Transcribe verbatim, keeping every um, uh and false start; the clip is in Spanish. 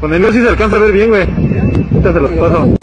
Con el mío sí se alcanza a ver bien, güey. Ahorita se los paso.